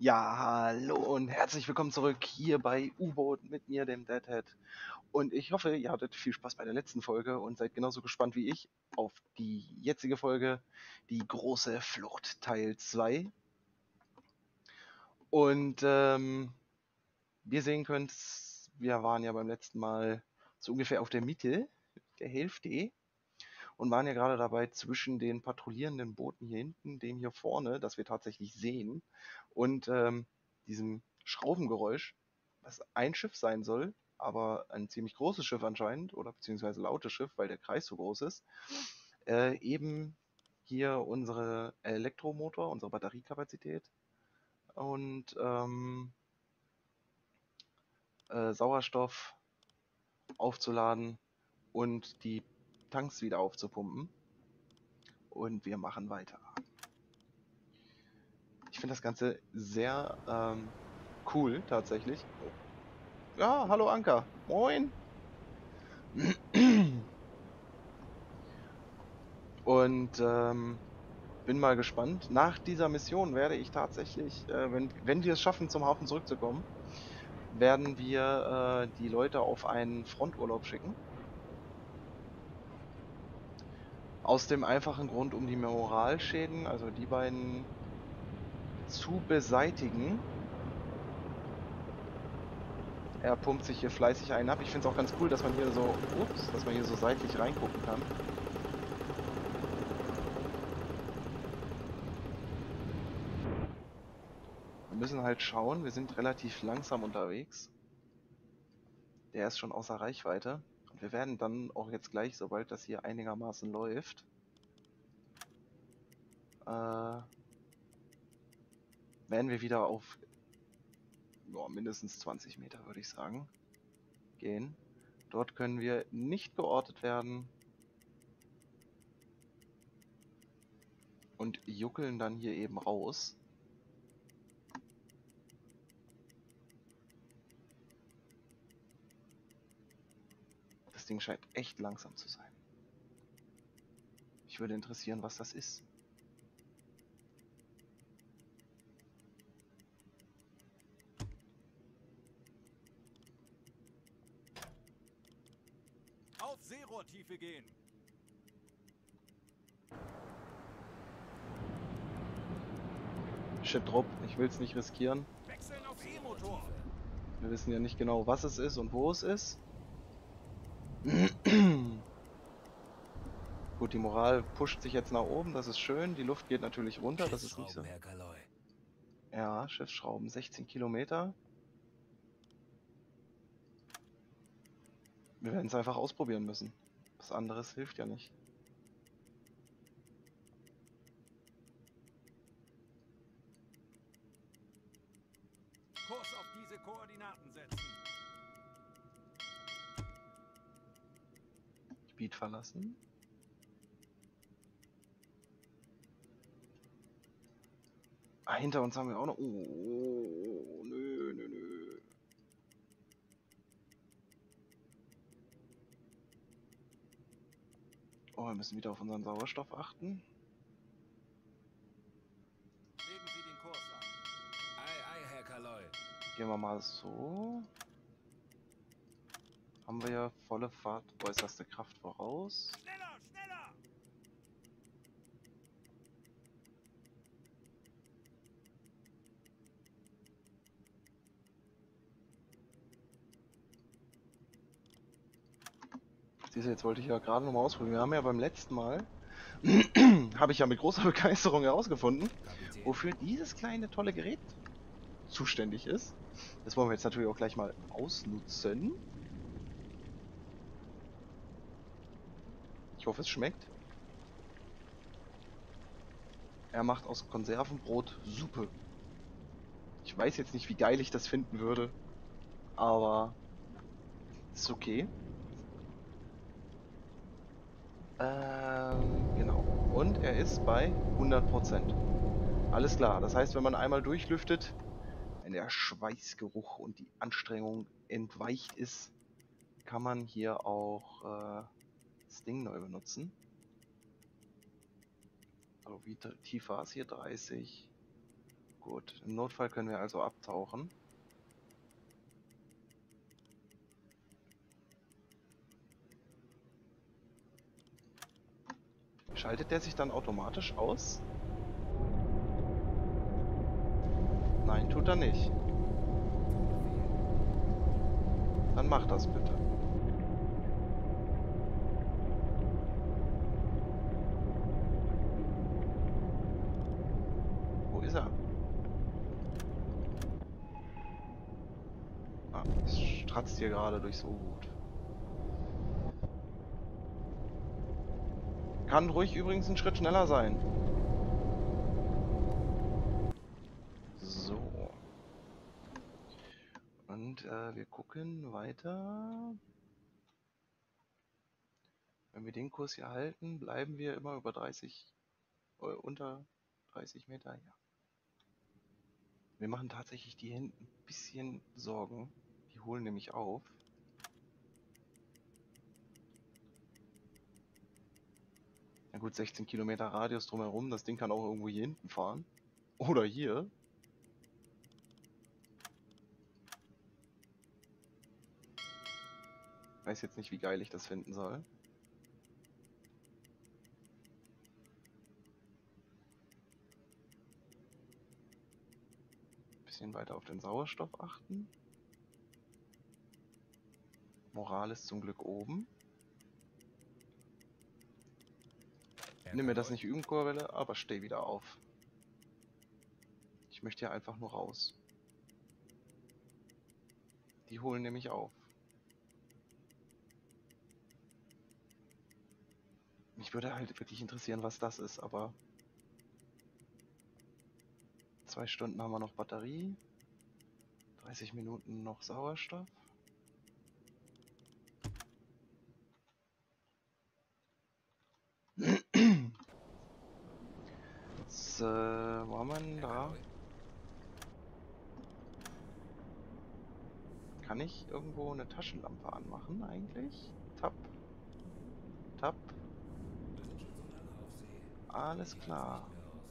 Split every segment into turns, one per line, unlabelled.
Ja, hallo und herzlich willkommen zurück hier bei U-Boot mit mir, dem Deadhead. Und ich hoffe, ihr hattet viel Spaß bei der letzten Folge und seid genauso gespannt wie ich auf die jetzige Folge, die große Flucht Teil 2. Und wie ihr sehen könnt, wir waren ja beim letzten Mal so ungefähr auf der Mitte, der Hälfte, und waren ja gerade dabei zwischen den patrouillierenden Booten hier hinten, dem hier vorne, das wir tatsächlich sehen, und diesem Schraubengeräusch, was ein Schiff sein soll, aber ein ziemlich großes Schiff anscheinend, oder beziehungsweise lautes Schiff, weil der Kreis so groß ist, eben hier unsere Elektromotor, unsere Batteriekapazität und Sauerstoff aufzuladen und die Tanks wieder aufzupumpen. Und wir machen weiter. Ich finde das Ganze sehr cool, tatsächlich. Oh. Ja, hallo Anker. Moin. Und bin mal gespannt. Nach dieser Mission werde ich tatsächlich, wenn wir es schaffen, zum Hafen zurückzukommen, werden wir die Leute auf einen Fronturlaub schicken. Aus dem einfachen Grund, um die Moralschäden, also die beiden, zu beseitigen. Er pumpt sich hier fleißig einen ab. Ich finde es auch ganz cool, dass man hier so, dass man hier so seitlich reingucken kann. Wir müssen halt schauen, wir sind relativ langsam unterwegs. Der ist schon außer Reichweite. Und wir werden dann auch jetzt gleich, sobald das hier einigermaßen läuft, werden wir wieder auf mindestens 20 Meter, würde ich sagen, gehen. Dort können wir nicht geortet werden und juckeln dann hier eben raus. Das Ding scheint echt langsam zu sein. Mich würde interessieren, was das ist.
Auf Seerohrtiefe gehen.
Shit Drop, ich will es nicht riskieren.
Wechseln auf E-Motor.
Wir wissen ja nicht genau, was es ist und wo es ist. Gut, die Moral pusht sich jetzt nach oben, das ist schön. Die Luft geht natürlich runter, das ist nicht so.
Herr Galloy.
Ja, Schiffsschrauben, 16 Kilometer. Wir werden es einfach ausprobieren müssen. Was anderes hilft ja nicht.
Kurs auf diese Koordinaten setzen.
Gebiet verlassen. Ah, hinter uns haben wir auch noch... Oh, nö, nö, nö. Oh, wir müssen wieder auf unseren Sauerstoff achten.
Legen Sie den Kurs an. Ei, ei, Herr Galloy.
Gehen wir mal so. Haben wir ja volle Fahrt, äußerste Kraft voraus.
Schneller, schneller!
Siehst du, jetzt wollte ich ja gerade nochmal ausprobieren. Wir haben ja beim letzten Mal, habe ich ja mit großer Begeisterung herausgefunden, wofür dieses kleine tolle Gerät zuständig ist. Das wollen wir jetzt natürlich auch gleich mal ausnutzen. Ich hoffe, es schmeckt. Er macht aus Konservenbrot Suppe. Ich weiß jetzt nicht, wie geil ich das finden würde, aber ist okay. Genau. Und er ist bei 100%. Alles klar. Das heißt, wenn man einmal durchlüftet, wenn der Schweißgeruch und die Anstrengung entweicht ist, kann man hier auch das Ding neu benutzen. So, wie tief war es hier? 30. Gut, im Notfall können wir also abtauchen. Schaltet der sich dann automatisch aus? Nein, tut er nicht. Dann mach das bitte. Wo ist er? Ah, es stratzt hier gerade durchs U-Boot. Kann ruhig übrigens einen Schritt schneller sein. So. Und wir gucken weiter. Wenn wir den Kurs hier halten, bleiben wir immer über 30, unter 30 Meter. Ja. Wir machen tatsächlich die hinten ein bisschen Sorgen. Die holen nämlich auf. Na gut, 16 Kilometer Radius drumherum. Das Ding kann auch irgendwo hier hinten fahren. Oder hier. Weiß jetzt nicht, wie geil ich das finden soll. Bisschen weiter auf den Sauerstoff achten. Moral ist zum Glück oben. Nimm mir das nicht üben, Kurbelle, aber steh wieder auf. Ich möchte hier einfach nur raus. Die holen nämlich auf. Mich würde halt wirklich interessieren, was das ist, aber 2 Stunden haben wir noch Batterie. 30 Minuten noch Sauerstoff. So, wo haben wir denn da? Kann ich irgendwo eine Taschenlampe anmachen eigentlich? Tab. Tab. Alles klar.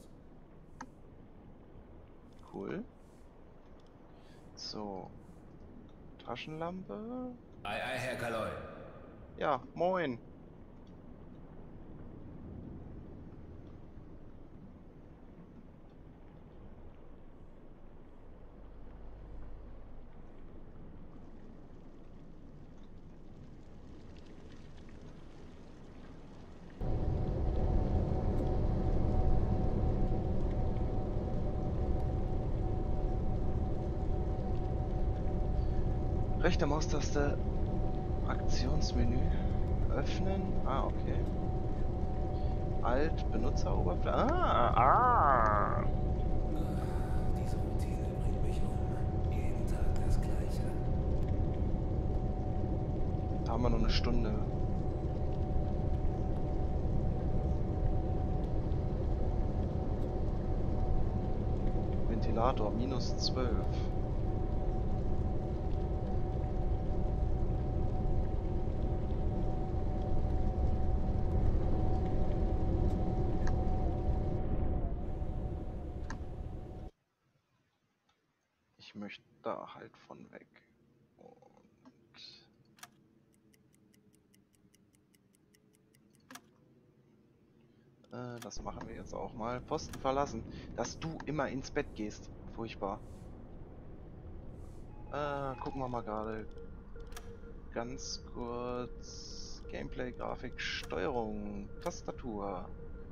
Cool. So. Taschenlampe.
Ei, ei, Herr Kaloy.
Ja, moin. Rechte Maustaste, Aktionsmenü, öffnen. Ah, okay. Alt, Benutzeroberfläche.
Diese Routine bringt mich um. Jeden Tag das Gleiche.
Da haben wir noch eine Stunde. Ventilator, -12. Ich möchte da halt von weg. Und das machen wir jetzt auch mal. Posten verlassen. Dass du immer ins Bett gehst. Furchtbar. Gucken wir mal gerade. Ganz kurz. Gameplay, Grafik, Steuerung, Tastatur.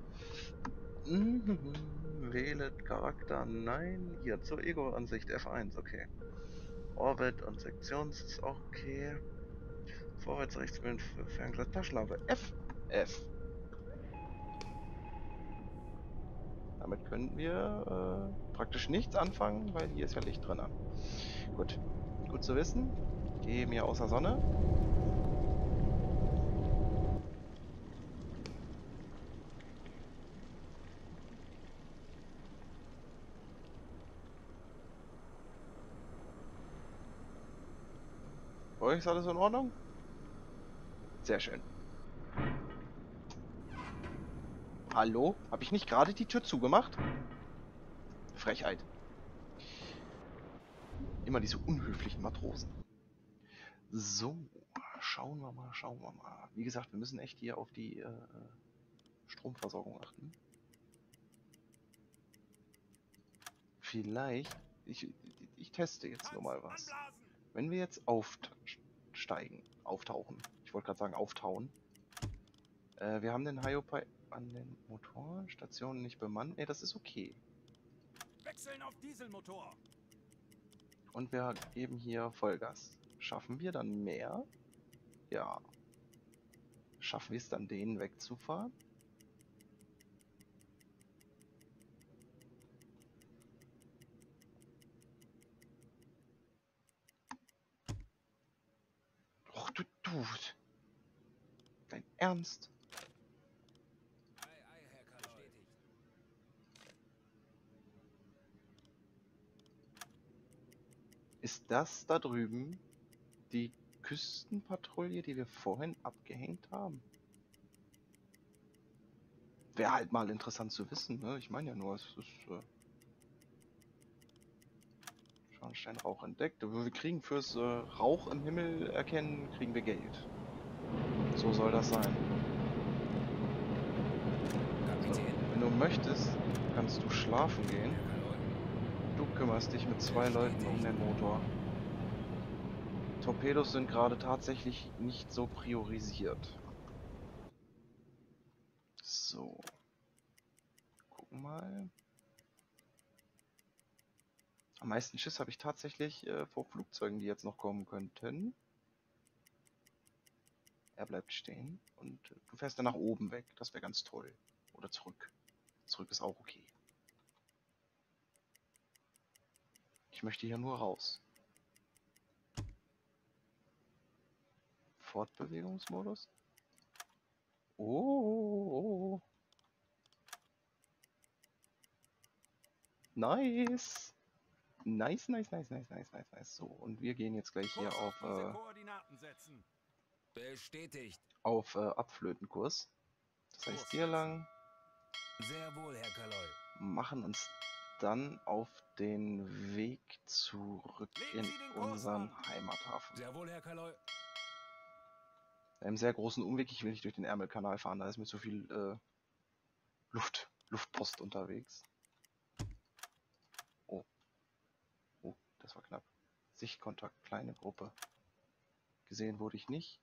Wählet Charakter, nein. Hier zur Ego-Ansicht F1, okay. Orbit und Sektions ist auch okay. Vorwärts, rechts, für Fernglas, Taschenlampe. F. F. Damit können wir praktisch nichts anfangen, weil hier ist ja Licht drin. Gut. Gut zu wissen. Gehe mir außer Sonne. Bei euch ist alles in Ordnung? Sehr schön. Hallo? Habe ich nicht gerade die Tür zugemacht? Frechheit. Immer diese unhöflichen Matrosen. So, schauen wir mal, schauen wir mal. Wie gesagt, wir müssen echt hier auf die Stromversorgung achten. Vielleicht, ich teste jetzt nur mal was. Wenn wir jetzt auftauchen, ich wollte gerade sagen auftauen. Wir haben den Hyopai an den Motorstationen nicht bemannt. Ne, das ist okay.
Wechseln auf Dieselmotor.
Und wir geben hier Vollgas. Schaffen wir dann mehr? Ja. Schaffen wir es dann, den wegzufahren? Och, du. Dein Ernst?
Ei, ei, Herr Kaloi.
Ist das da drüben die Küstenpatrouille, die wir vorhin abgehängt haben? Wäre halt mal interessant zu wissen, ne? Ich meine ja nur, es ist Schornsteinrauch entdeckt. Wir kriegen fürs Rauch im Himmel erkennen, kriegen wir Geld. So soll das sein. So, wenn du möchtest, kannst du schlafen gehen. Du kümmerst dich mit 2 Leuten um den Motor. Torpedos sind gerade tatsächlich nicht so priorisiert. So. Gucken mal. Am meisten Schiss habe ich tatsächlich vor Flugzeugen, die jetzt noch kommen könnten. Er bleibt stehen und du fährst dann nach oben weg. Das wäre ganz toll. Oder zurück. Zurück ist auch okay. Ich möchte hier nur raus. Fortbewegungsmodus. Oh. Nice. Nice. So, und wir gehen jetzt gleich hier
Kurs diese Koordinaten setzen. Bestätigt.
auf Abflötenkurs. Das heißt hier lang.
Sehr wohl, Herr Kaloi.
Machen uns dann auf den Weg zurück in unseren Heimathafen.
Sehr wohl, Herr Kaloi.
Einem sehr großen Umweg. Ich will nicht durch den Ärmelkanal fahren, da ist mir zu viel Luftpost unterwegs. Oh, das war knapp. Sichtkontakt, kleine Gruppe. Gesehen wurde ich nicht.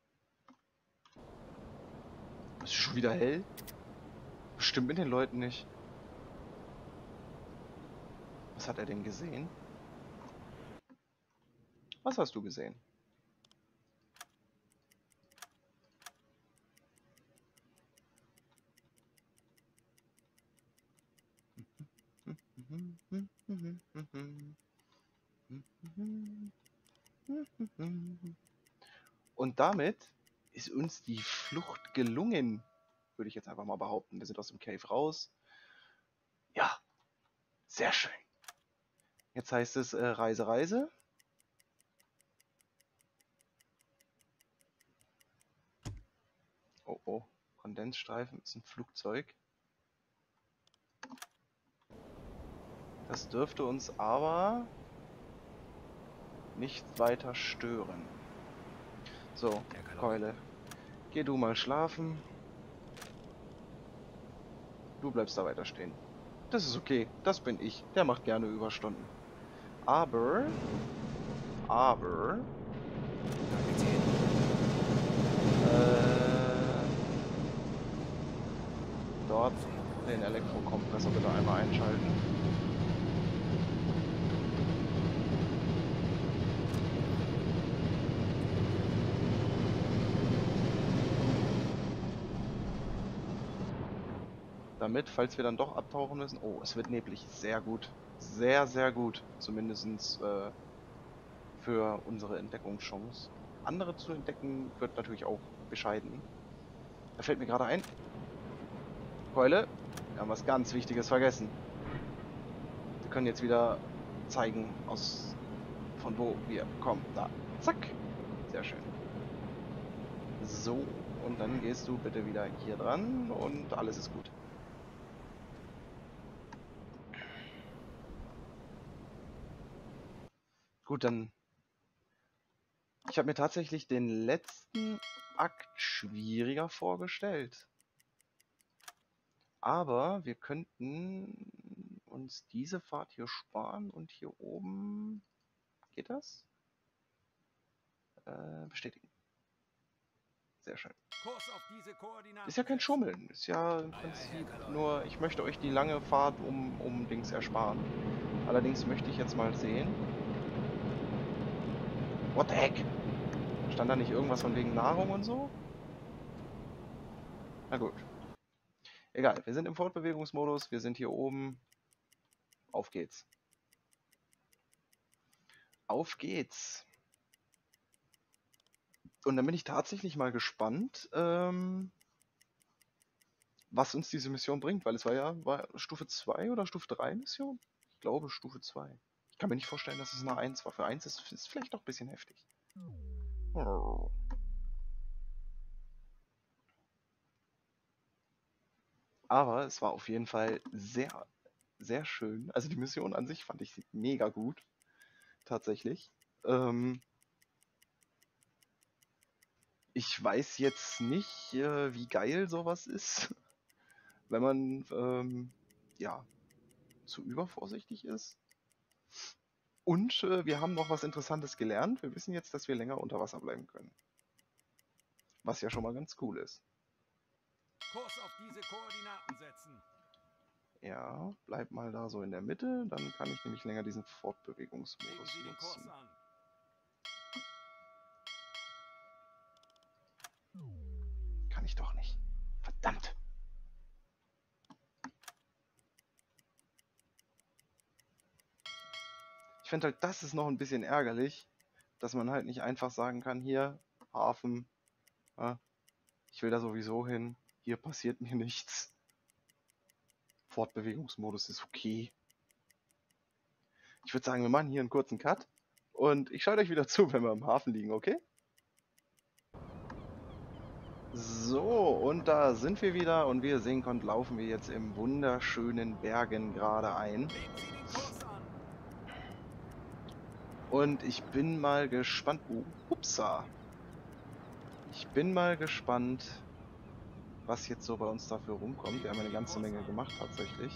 Ist schon wieder hell? Bestimmt mit den Leuten nicht. Was hat er denn gesehen? Was hast du gesehen? Und damit ist uns die Flucht gelungen, würde ich jetzt einfach mal behaupten. Wir sind aus dem Cave raus. Ja, sehr schön. Jetzt heißt es Reise, Reise. Oh, Kondensstreifen ist ein Flugzeug. Das dürfte uns aber nicht weiter stören. So, Keule, geh du mal schlafen. Du bleibst da weiter stehen. Das ist okay, das bin ich. Der macht gerne Überstunden. Aber dort den Elektrokompressor bitte einmal einschalten. Damit, falls wir dann doch abtauchen müssen... Oh, es wird neblig. Sehr gut. Sehr, sehr gut. Zumindest für unsere Entdeckungschance. Andere zu entdecken wird natürlich auch bescheiden. Da fällt mir gerade ein. Keule, wir haben was ganz Wichtiges vergessen. Wir können jetzt wieder zeigen, von wo wir kommen. Da. Zack. Sehr schön. So, und dann gehst du bitte wieder hier dran und alles ist gut. Gut, dann... Ich habe mir tatsächlich den letzten Akt schwieriger vorgestellt. Aber wir könnten uns diese Fahrt hier sparen und hier oben... Geht das? Bestätigen. Sehr schön.
Kurs auf diese Koordinaten
Ist ja kein
setzen.
Schummeln. Ist ja im Prinzip nur... Ich möchte euch die lange Fahrt um Dings ersparen. Allerdings möchte ich jetzt mal sehen... What the heck? Stand da nicht irgendwas von wegen Nahrung und so? Na gut. Egal, wir sind im Fortbewegungsmodus, wir sind hier oben. Auf geht's. Auf geht's. Und dann bin ich tatsächlich mal gespannt, was uns diese Mission bringt, weil es war Stufe 2 oder Stufe 3 Mission? Ich glaube Stufe 2. Ich kann mir nicht vorstellen, dass es eine 1 war. Für 1 ist vielleicht doch ein bisschen heftig. Aber es war auf jeden Fall sehr, sehr schön. Also die Mission an sich fand ich mega gut. Tatsächlich. Ich weiß jetzt nicht, wie geil sowas ist, wenn man ja zu übervorsichtig ist. Und wir haben noch was Interessantes gelernt. Wir wissen jetzt, dass wir länger unter Wasser bleiben können. Was ja schon mal ganz cool ist.
Kurs auf diese Koordinaten setzen.
Ja, bleib mal da so in der Mitte. Dann kann ich nämlich länger diesen
Legen
Fortbewegungsmodus
Sie den Kurs
nutzen.
an.
Kann ich doch nicht. Verdammt! Ich finde halt, das ist noch ein bisschen ärgerlich, dass man halt nicht einfach sagen kann, hier, Hafen, ja, ich will da sowieso hin, hier passiert mir nichts. Fortbewegungsmodus ist okay. Ich würde sagen, wir machen hier einen kurzen Cut und ich schaue euch wieder zu, wenn wir im Hafen liegen, okay? So, und da sind wir wieder und wie ihr sehen könnt, laufen wir jetzt im wunderschönen Bergen gerade ein.
Legen Sie den Kurs an.
Und ich bin mal gespannt. Upsa. Ich bin mal gespannt, was jetzt so bei uns dafür rumkommt. Wir haben eine ganze Menge gemacht tatsächlich.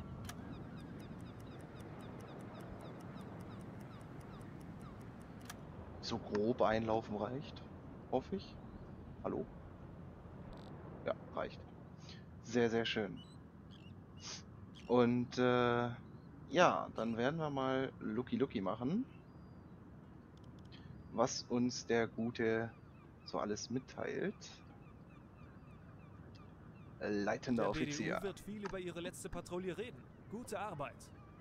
So grob einlaufen reicht, hoffe ich. Hallo? Ja, reicht. Sehr, sehr schön. Und ja, dann werden wir mal Lucky Lucky machen, was uns der Gute so alles mitteilt. Leitender
Der
Offizier.
BDU wird viel über ihre letzte Patrouille reden. Gute Arbeit.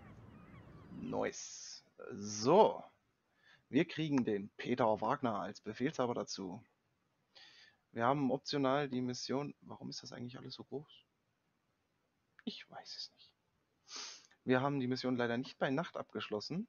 Nice. So, wir kriegen den Peter Wagner als Befehlshaber dazu. Wir haben optional die Mission... Warum ist das eigentlich alles so groß? Ich weiß es nicht. Wir haben die Mission leider nicht bei Nacht abgeschlossen.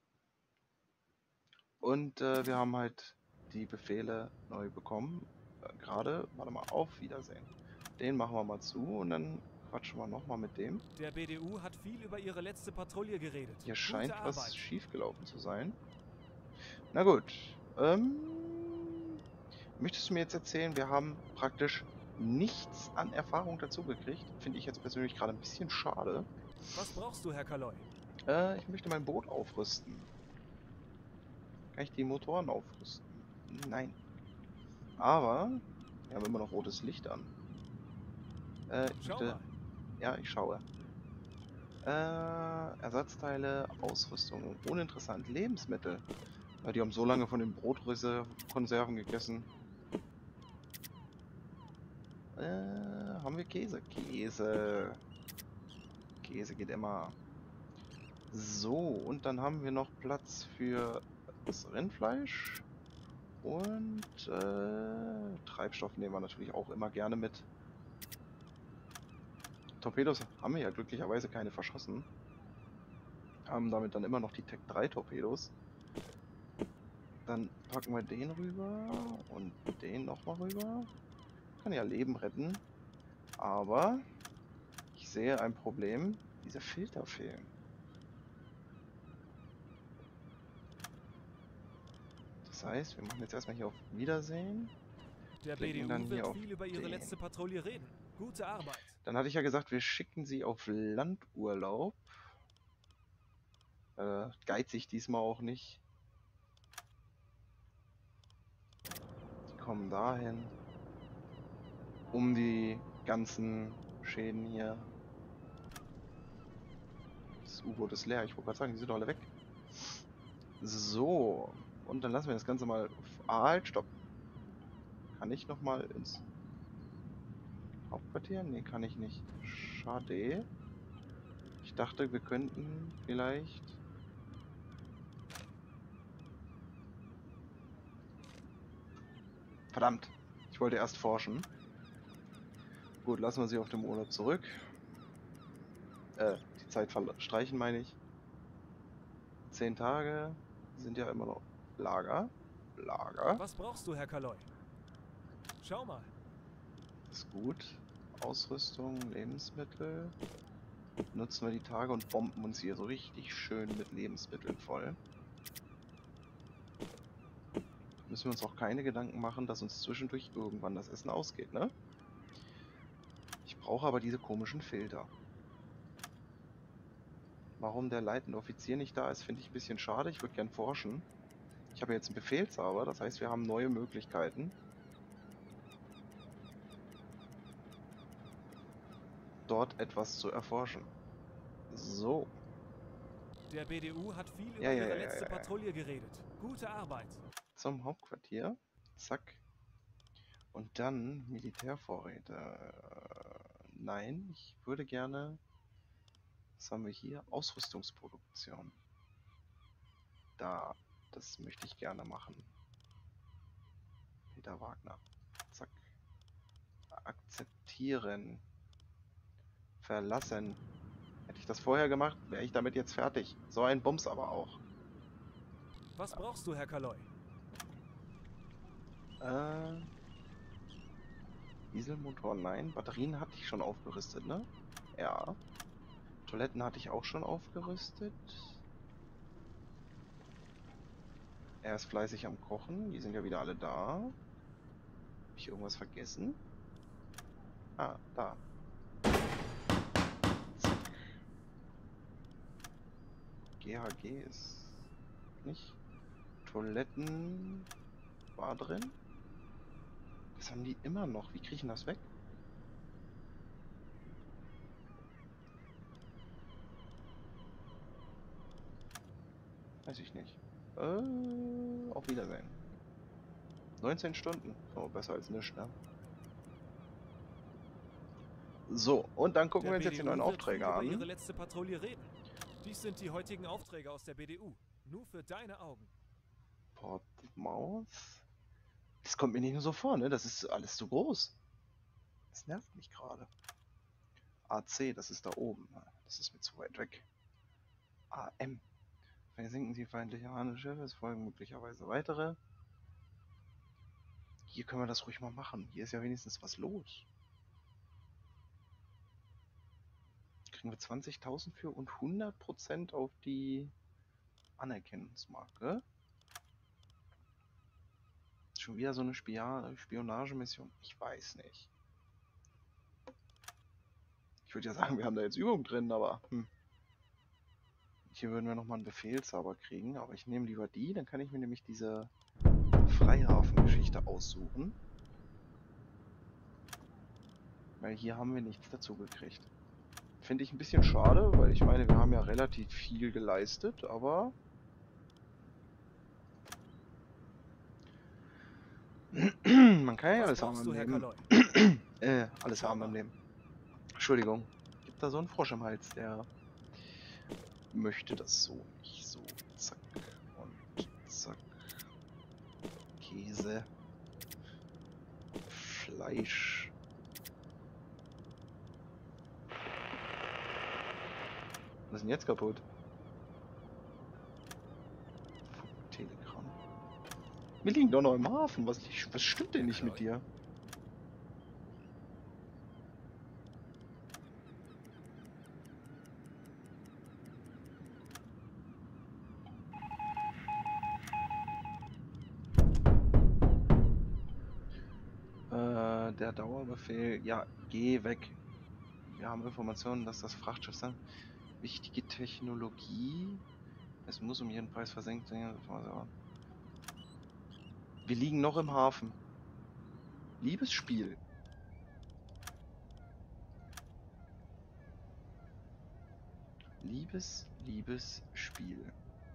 Und wir haben halt die Befehle neu bekommen. Gerade, warte mal, auf Wiedersehen. Den machen wir mal zu und dann quatschen wir nochmal mit dem.
Der BDU hat viel über ihre letzte Patrouille geredet.
Hier
Gute
scheint was
Arbeit.
schiefgelaufen zu sein. Na gut. Möchtest du mir jetzt erzählen, wir haben praktisch nichts an Erfahrung dazu gekriegt? Finde ich jetzt persönlich gerade ein bisschen schade.
Was brauchst du, Herr Kaloy?
Ich möchte mein Boot aufrüsten. Kann ich die Motoren aufrüsten? Nein. Aber wir haben immer noch rotes Licht an. Ich
Schau
möchte...
mal.
Ja, ich schaue. Ersatzteile, Ausrüstung, uninteressant. Lebensmittel. Ja, die haben so lange von den Brotkonserven gegessen. Haben wir Käse? Käse. Käse geht immer. So, und dann haben wir noch Platz für das Rindfleisch. Und Treibstoff nehmen wir natürlich auch immer gerne mit. Torpedos haben wir ja glücklicherweise keine verschossen. Haben damit dann immer noch die Tech 3 Torpedos. Dann packen wir den rüber und den nochmal rüber. Kann ja Leben retten. Aber ich sehe ein Problem. Diese Filter fehlen. Das heißt, wir machen jetzt erstmal hier auf Wiedersehen.
Der
Klicken
BDU
dann hier
wird
auf
viel über ihre
den.
letzte Patrouille reden. Gute Arbeit.
Dann hatte ich ja gesagt, wir schicken sie auf Landurlaub. Geizig diesmal auch nicht. Die kommen dahin, um die ganzen Schäden hier. Das U-Boot ist leer. Ich wollte gerade sagen, die sind doch alle weg. So. Und dann lassen wir das Ganze mal auf... Ah, halt, stopp. Kann ich nochmal ins Hauptquartier? Nee, kann ich nicht. Schade. Ich dachte, wir könnten vielleicht... Verdammt. Ich wollte erst forschen. Gut, lassen wir sie auf dem Urlaub zurück. Die Zeit streichen, meine ich. 10 Tage sind ja immer noch Lager. Lager.
Was brauchst du, Herr Kaloy? Schau mal.
Ist gut. Ausrüstung, Lebensmittel. Nutzen wir die Tage und bomben uns hier so richtig schön mit Lebensmitteln voll. Müssen wir uns auch keine Gedanken machen, dass uns zwischendurch irgendwann das Essen ausgeht, ne? Ich brauche aber diese komischen Filter. Warum der leitende Offizier nicht da ist, finde ich ein bisschen schade. Ich würde gern forschen. Ich habe jetzt einen Befehlshaber, das heißt, wir haben neue Möglichkeiten. Dort etwas zu erforschen. So.
Der BDU hat viel über
Ja,
ihre letzte Patrouille geredet. Gute Arbeit.
Zum Hauptquartier. Zack. Und dann Militärvorräte. Nein, ich würde gerne... Was haben wir hier? Ausrüstungsproduktion. Da. Das möchte ich gerne machen. Peter Wagner. Zack. Akzeptieren. Verlassen. Hätte ich das vorher gemacht, wäre ich damit jetzt fertig. So ein Bums aber auch.
Was brauchst du, Herr Kaloy?
Dieselmotor, nein. Batterien hatte ich schon aufgerüstet, ne? Ja. Toiletten hatte ich auch schon aufgerüstet. Er ist fleißig am Kochen. Die sind ja wieder alle da. Habe ich irgendwas vergessen? Ah, da. Zack. GHG ist nicht. Toiletten war drin. Was haben die immer noch? Wie kriege ich denn das weg? Weiß ich nicht. Auf Wiedersehen. 19 Stunden. Oh, besser als nichts, ne? So, und dann gucken
Der
wir uns jetzt die
BDU
neuen
wird
Aufträge
viel über ihre
an.
letzte Patrouille reden. Dies sind die heutigen Aufträge aus der BDU. Nur für deine Augen.
Portsmouth. Das kommt mir nicht nur so vor, ne? Das ist alles zu groß. Das nervt mich gerade. AC, das ist da oben. Das ist mir zu weit weg. AM. Versinken Sie feindliche Handelsschiffe, es folgen möglicherweise weitere. Hier können wir das ruhig mal machen. Hier ist ja wenigstens was los. Kriegen wir 20.000 für und 100% auf die Anerkennungsmarke. Schon wieder so eine Spionagemission? Ich weiß nicht. Ich würde ja sagen, wir haben da jetzt Übung drin, aber hier würden wir nochmal einen Befehlshaber kriegen, aber ich nehme lieber die, dann kann ich mir nämlich diese Freihafen-Geschichte aussuchen. Weil hier haben wir nichts dazu gekriegt. Finde ich ein bisschen schade, weil ich meine, wir haben ja relativ viel geleistet, aber... Man kann ja alles haben im Leben. Alles haben im Leben. Entschuldigung. Gibt da so einen Frosch im Hals, der möchte das so nicht. So, zack und zack. Käse. Fleisch. Was ist denn jetzt kaputt? Telegramm. Wir liegen doch noch im Hafen. Was stimmt denn nicht mit dir? der Dauerbefehl, ja, geh weg. Wir haben Informationen, dass das Frachtschiff sein. Wichtige Technologie. Es muss um jeden Preis versenkt werden. Wir liegen noch im Hafen. Liebes Spiel. Liebes Spiel.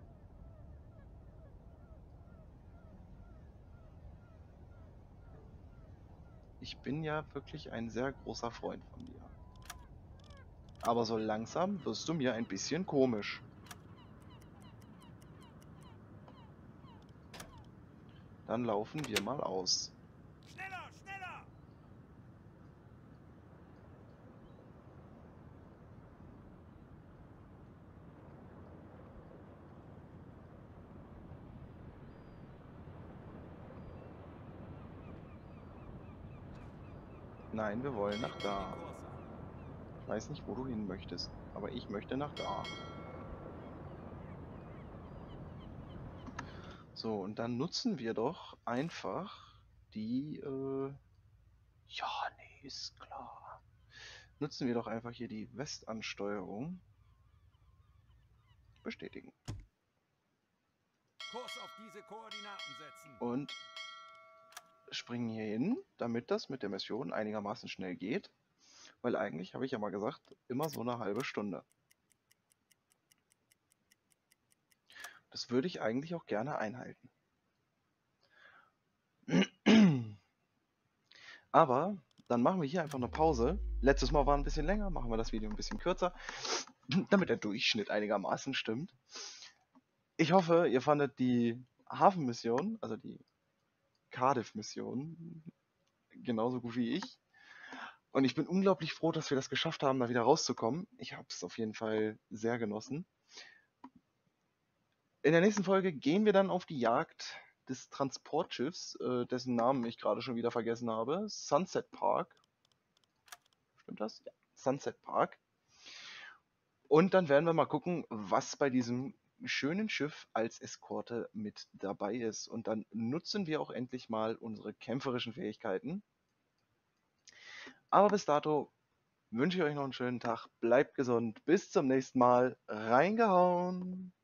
Ich bin ja wirklich ein sehr großer Freund von dir. Aber so langsam wirst du mir ein bisschen komisch. Dann laufen wir mal aus.
Schneller, schneller!
Nein, wir wollen nach da.
Corsa.
Ich weiß nicht, wo du hin möchtest, aber ich möchte nach da. So, und dann nutzen wir doch einfach die, ja, nee, ist klar. Nutzen wir doch einfach hier die Westansteuerung. Bestätigen.
Kurs auf diese Koordinaten setzen.
Und springen hier hin, damit das mit der Mission einigermaßen schnell geht. Weil eigentlich, habe ich ja mal gesagt, immer so eine halbe Stunde. Das würde ich eigentlich auch gerne einhalten. Aber dann machen wir hier einfach eine Pause. Letztes Mal war ein bisschen länger, machen wir das Video ein bisschen kürzer, damit der Durchschnitt einigermaßen stimmt. Ich hoffe, ihr fandet die Hafenmission, also die Cardiff-Mission, genauso gut wie ich. Und ich bin unglaublich froh, dass wir das geschafft haben, da wieder rauszukommen. Ich habe es auf jeden Fall sehr genossen. In der nächsten Folge gehen wir dann auf die Jagd des Transportschiffs, dessen Namen ich gerade schon wieder vergessen habe. Sunset Park. Stimmt das? Ja, Sunset Park. Und dann werden wir mal gucken, was bei diesem schönen Schiff als Eskorte mit dabei ist. Und dann nutzen wir auch endlich mal unsere kämpferischen Fähigkeiten. Aber bis dato wünsche ich euch noch einen schönen Tag. Bleibt gesund. Bis zum nächsten Mal. Reingehauen.